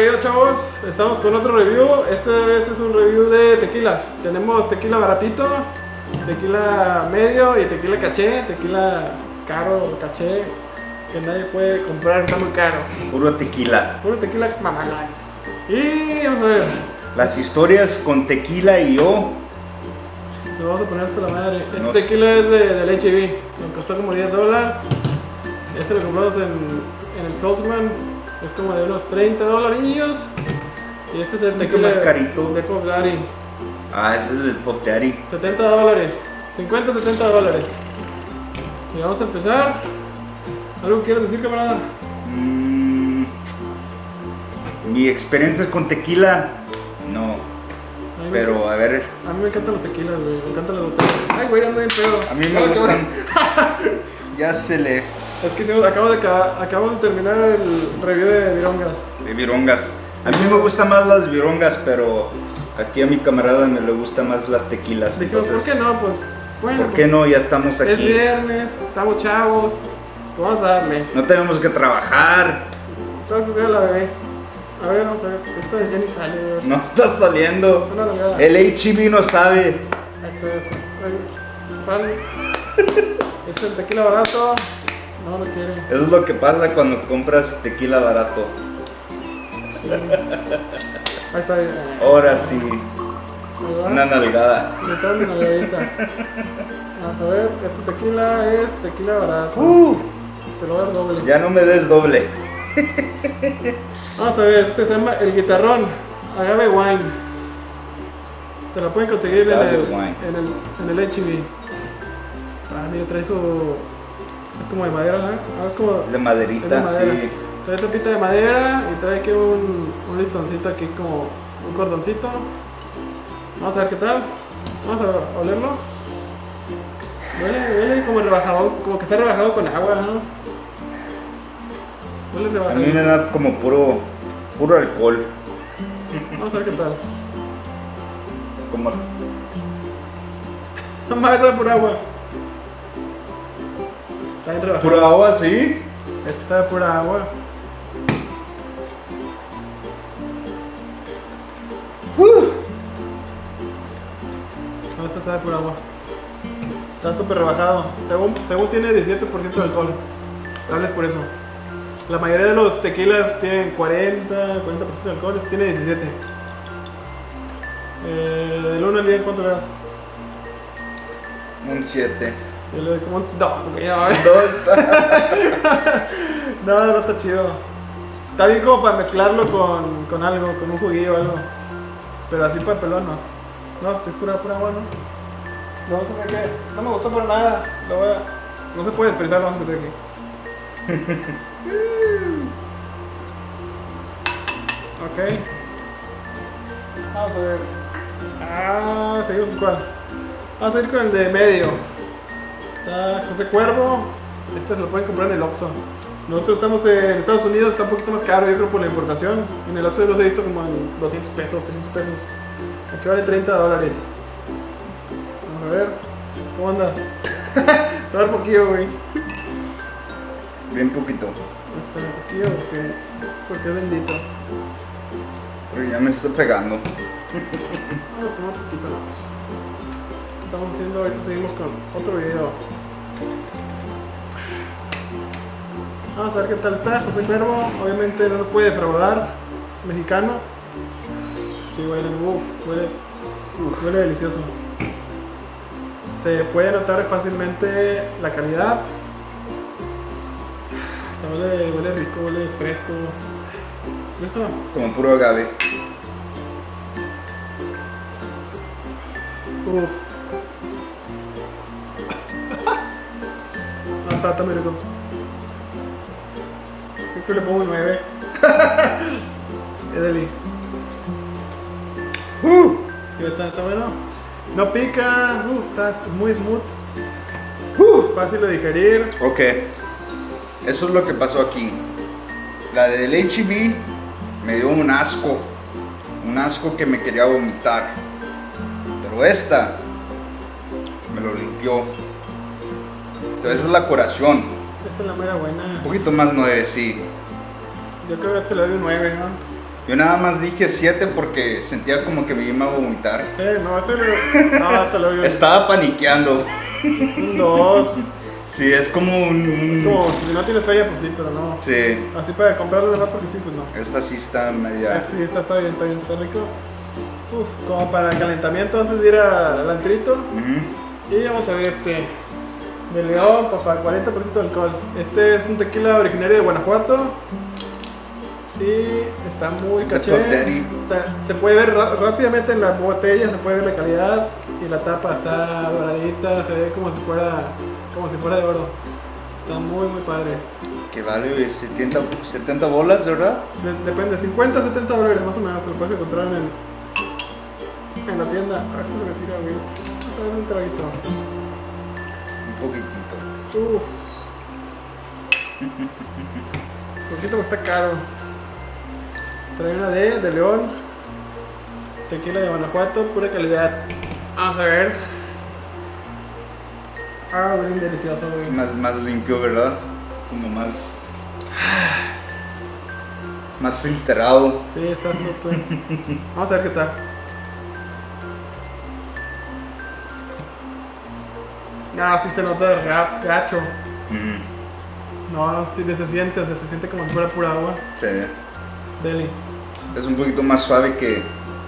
video, chavos. Estamos con otro review. Esta vez es un review de tequilas. Tenemos tequila baratito, tequila medio y tequila caché. Tequila caro, caché, que nadie puede comprar, está muy caro. Puro tequila. Puro tequila mamalán. Y vamos a ver. Las historias con tequila y yo. Nos vamos a poner hasta la madre. Este tequila es del H.E.B. Nos costó como $10. Este lo compramos en el Feltzman. Es como de unos $30. Y este es el tequila más carito. de Puff Daddy. Ah, ese es el Puff Daddy. $70. 50, $70. Y vamos a empezar. ¿Algo quieres decir, camarada? Mi experiencia con tequila, no. Pero a ver. A mí me encantan los tequilas, güey. Me encantan las botellas. Ay, güey, ando bien pedo. A mí me gustan. Ya se le. Es que acabamos de terminar el review de virongas. De virongas. A mí me gustan más las virongas, pero aquí a mi camarada me le gusta más las tequilas. Dijimos, entonces, ¿por qué no? Pues, bueno. ¿por qué no? Ya estamos aquí. Es viernes, estamos chavos. Pues vamos a darle. No tenemos que trabajar. Tengo que cuidar a la bebé. A ver, vamos a ver. Esto ya ni sale, güey. No está saliendo. Una nalgada. El H.E.B. no sabe. Esto. Sale. Este es el tequila barato. No lo quiere. Eso es lo que pasa cuando compras tequila barato. Sí. Ahí está. Ahora sí. Ahí va. Una nalgada. Le está dando una nalgadita. Vamos a ver. Este tequila es tequila barato. Te lo voy a dar doble. Ya no me des doble. Vamos a ver. Este se llama el guitarrón. Agave Wine. Se lo pueden conseguir en el H.E.B. Ah, mira, trae su... Es como de madera, ¿no? Ah, es como... De maderita, es de madera. sí. Trae tapita de madera y trae aquí un listoncito aquí como un cordoncito. Vamos a ver qué tal. Vamos a olerlo. Huele como rebajado, como que está rebajado con agua, ¿no? Huele A rebajado. mí me da como puro alcohol. Vamos a ver qué tal. Como... No mames, sabe por agua. Está bien rebajado. ¿Pura agua, sí? Este sabe pura agua. No, este sabe pura agua. Está súper rebajado. Según tiene 17% de alcohol. Tal vez por eso. La mayoría de los tequilas tienen 40% de alcohol. Este tiene 17. Del 1 al 10, ¿cuánto le das? Un 7. Yo le doy como un 2, güey. No, 2. no está chido. Está bien como para mezclarlo con algo, con un juguillo o algo. Pero así para el pelón no. No, si es pura agua, ¿no? No sé qué. No me gustó por nada. No se puede expresar, vamos a meter aquí. Ok. Vamos a ver. Seguimos con cuál. Vamos a ir con el de medio. Está José Cuervo. Este se lo pueden comprar en el Oxxo. Nosotros estamos en Estados Unidos, está un poquito más caro, yo creo, por la importación. En el Oxxo yo los he visto como en 200 pesos, 300 pesos. Aquí vale $30. Vamos a ver. ¿Cómo andas? Te va a dar poquillo, güey. Bien poquito. Está poquillo porque es bendito. Pero ya me está pegando. Vamos a tomar un poquito más. Estamos haciendo, ahorita seguimos con otro video. Vamos a ver qué tal está José Cuervo. Obviamente no nos puede defraudar. Mexicano. Sí, huele delicioso. Se puede notar fácilmente la calidad. Huele rico, huele fresco. ¿Listo? Como puro agave. Uf. Está muy rico. Creo que le pongo un 9. Es deli. Está bueno. No pica. Está muy smooth. Fácil de digerir. Ok. Eso es lo que pasó aquí. La del H.E.B. me dio un asco. Un asco que me quería vomitar. Pero esta me lo limpió. O sea, esa es la curación. Esta es la mera buena. Un poquito más 9, sí. Yo creo que este le doy un 9, ¿no? Yo nada más dije 7 porque sentía como que me iba a vomitar. Sí, no, no, te lo digo. Estaba paniqueando. Un 2. Sí, es como Es como, si no tienes feria, pues sí, pero no. Sí. Así para comprarlo de más porque sí, pues no. Esta sí está media... Sí, está bien, está rico. Uf, como para calentamiento antes de ir al antrito. Y vamos a ver este de León, papá, 40% de alcohol. Este es un tequila originario de Guanajuato. Y está muy caché. Se puede ver rápidamente en la botella, se puede ver la calidad. Y la tapa está doradita, se ve como si fuera de oro. Está muy padre. Que vale 70 bolas, ¿verdad? Depende, 50, 70 dólares más o menos. Te lo puedes encontrar en la tienda. A ver si se retira, güey. Vamos a ver un traguito. Un poquitito. Uff. Poquito que está caro. Trae una de León. Tequila de Guanajuato, pura calidad. Vamos a ver. Ah, bien delicioso, güey. Más limpio, ¿verdad? Como más filtrado. Sí, está súper. Vamos a ver qué tal. No, sí se nota gacho. No, se siente, o sea, se siente como si fuera pura agua. Sí. Deli. Es un poquito más suave que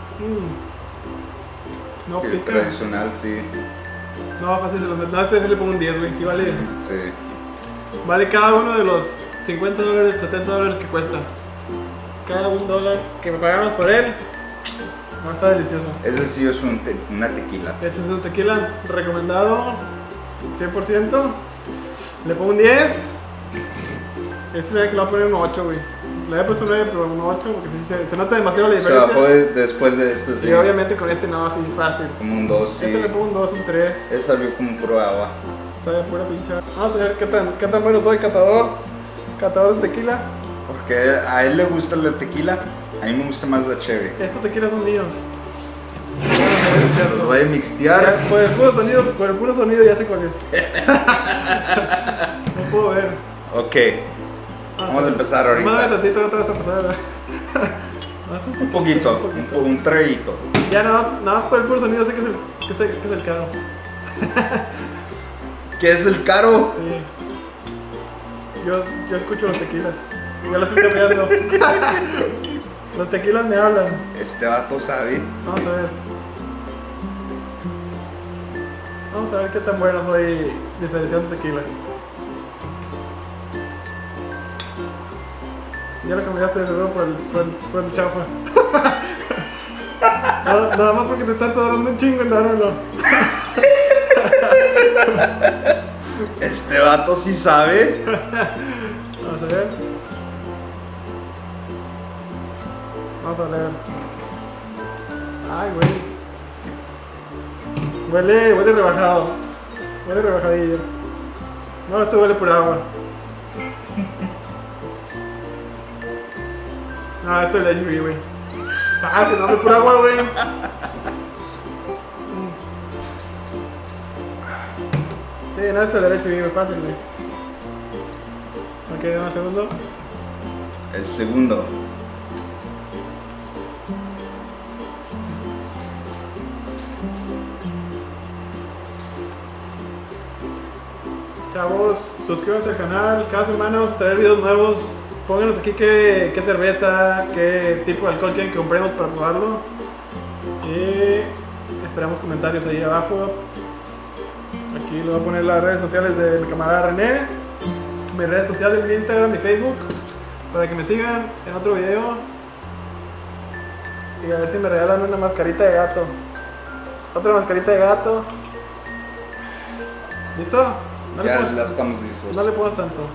no el pica. tradicional, sí. No, fácil se lo meto. No, este sí le pongo un 10, güey. Sí vale. Sí. Vale cada uno de los 50 dólares, 70 dólares que cuesta. Cada $1 que pagamos por él. No, está delicioso. Ese sí es una tequila. Este es un tequila recomendado 100%. Le pongo un 10. Este se ve que le voy a poner un 8, güey. Le había puesto un 9, pero un 8 porque sí, se nota demasiado la Se diferencia. bajó después de este, sí. Y obviamente con este no, así fácil. Como un 2, sí. Este le pongo un 2, un 3. Ese salió como pura agua. Está de pura pincha. Vamos a ver qué tan bueno soy, catador. Catador de tequila. Porque a él le gusta la tequila, a mí me gusta más la cherry. Estos tequilas son míos. Los voy a mixtear. Por el puro sonido ya sé cuál es. No puedo ver. Ok, vamos a empezar ahorita. Mándame tantito, no te vas a pasar. Un poquito, un traguito. Ya nada más por el puro sonido sé que es el caro. ¿Qué es el caro? Sí. Yo escucho los tequilas. Ya los estoy cambiando. Los tequilas me hablan. Este vato sabe. Vamos a ver. Vamos a ver qué tan bueno soy diferenciando tequilas. Ya lo cambiaste de seguro por el chafa. Nada más porque te estás tardando un chingo en dármelo. Este vato sí sabe. Vamos a ver. Vamos a ver. Ay, güey. Huele rebajado. Huele rebajadillo. No, esto huele por agua. No, esto es el HB, güey. Fácil, no, por agua, güey. Sí, no, esto es el HB, güey. Fácil, güey. Ok, dame un segundo. El segundo. Chavos, suscríbanse al canal, cada semana vamos a traer videos nuevos. Pónganos aquí qué cerveza, qué tipo de alcohol quieren que compremos para probarlo. Y esperamos comentarios ahí abajo. Aquí les voy a poner las redes sociales de mi camarada René, mis redes sociales, mi Instagram y Facebook, para que me sigan en otro video. Y a ver si me regalan una mascarita de gato. Otra mascarita de gato. ¿Listo? No Ya le la estamos listos. no le pongas tanto.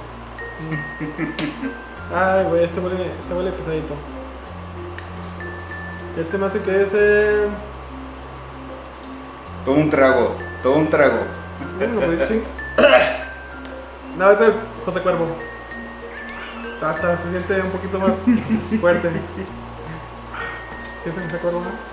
Ay, güey, este huele pesadito. Este se me hace que es Todo un trago, todo un trago. No, es el José Cuervo. Se siente un poquito más fuerte. ¿Sí es el José Cuervo, no?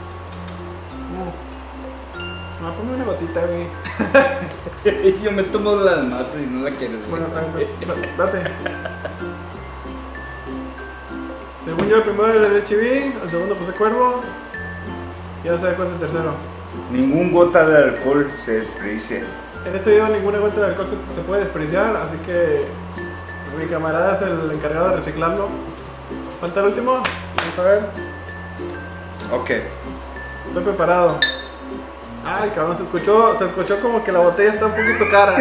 No, ponme una gotita, güey. Yo me tomo las más y no la quieres. Bueno, date. Según Según yo, el primero era el HB, el segundo José Cuervo. Y ya sabes cuál es el tercero. Ningún gota de alcohol se desperdicia. En este video ninguna gota de alcohol se puede desperdiciar, así que mi camarada es el encargado de reciclarlo. Falta el último, vamos a ver. Ok. Estoy preparado. Ay, cabrón, se escuchó como que la botella está un poquito cara.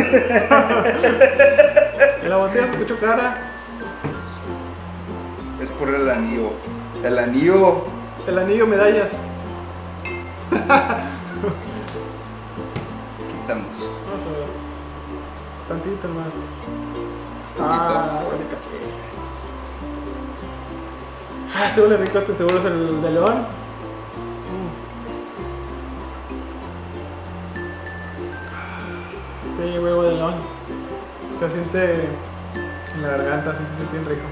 La botella se escuchó cara. Es por el anillo. El anillo. El anillo medallas. Aquí estamos. Vamos a ver. Tantito más. Ah, huele caché. Este huele rico, este seguro es el de León. Sí, huevo de León. Se siente en la garganta, sí se siente bien rico.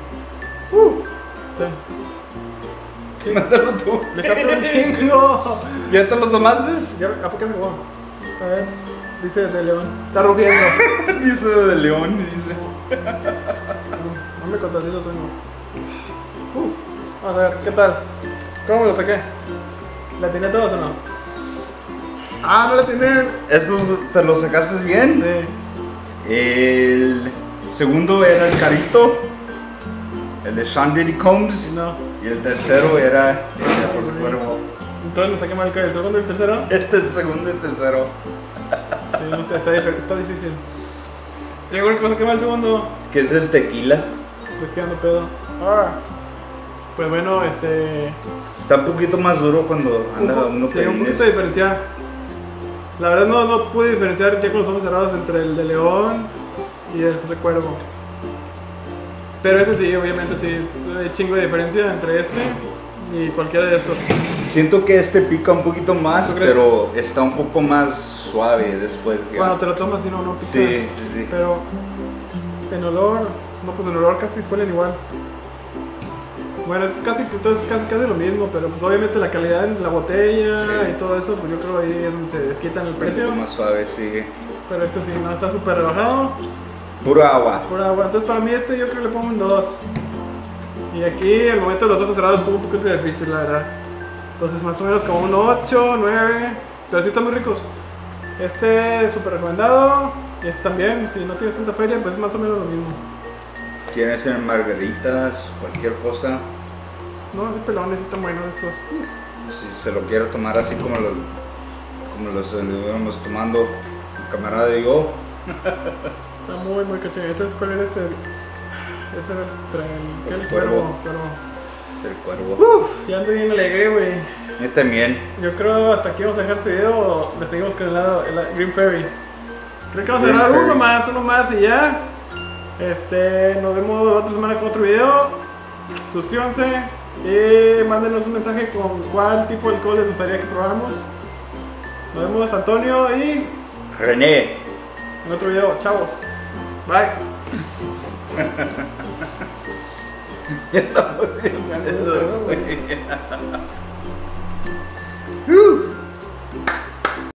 Sí. Mándalo tú. Le echaste un chingo. ¿Ya te lo tomaste? Ya, ¿a poco se jugó? A ver, dice de León. Está rugiendo. Dice de león, dice. No me contratito tengo. Uf. Vamos a ver, ¿qué tal? ¿Cómo me lo saqué? ¿La tiene todos o no? Ah, no la tienen. ¿Estos te los sacaste bien? Sí. El segundo era el carito. El de Sean Diddy Combs. No. Y el tercero era el de José Cuervo. Entonces me saqué mal el segundo y el tercero. Este es el segundo y el tercero. Sí, no, está difícil. Yo creo que me saqué mal el segundo. Es que es el tequila. Les quedando pedo. Ah. Pues bueno, Está un poquito más duro cuando anda uno sí, un poquito de diferenciar. La verdad no pude diferenciar ya con los ojos cerrados entre el de León y el José Cuervo. Pero ese sí, obviamente sí, hay chingo de diferencia entre este y cualquiera de estos. Siento que este pica un poquito más, ¿Tú crees? pero está un poco más suave después. Ya. Cuando te lo tomas, sí, no pica. Sí. Pero en olor, no, pues en olor casi huelen igual. Bueno, es casi lo mismo, pero pues obviamente la calidad de la botella Sí. y todo eso, pues yo creo ahí es donde se desquitan el Un precio. poquito más suave, sí. Pero esto sí, no, está súper rebajado. Puro agua. Por agua, entonces para mí yo creo que le pongo un 2. Y aquí el momento de los ojos cerrados es un poquito difícil, la verdad. Entonces más o menos como un 8, 9. Pero sí están muy ricos. Este es súper recomendado. Y este también, si no tienes tanta feria, pues es más o menos lo mismo. Quieren hacer margaritas, cualquier cosa. No, así pelones, están buenos estos. Si se lo quiero tomar así como los íbamos tomando mi camarada y yo. Está muy caché. Este es cuál era este. Ese era el El cuervo. Es el cuervo. Ya ando bien alegre, güey. Yo también. Yo creo hasta aquí vamos a dejar este video o le seguimos con el Green Ferry. Creo que vamos a Green grabar Ferry. uno más y ya. Nos vemos la otra semana con otro video. Suscríbanse y mándenos un mensaje con cuál tipo de alcohol les gustaría que probáramos. Nos vemos, Antonio, y René. en otro video. Chavos. Bye. Ya estamos haciendo eso, güey.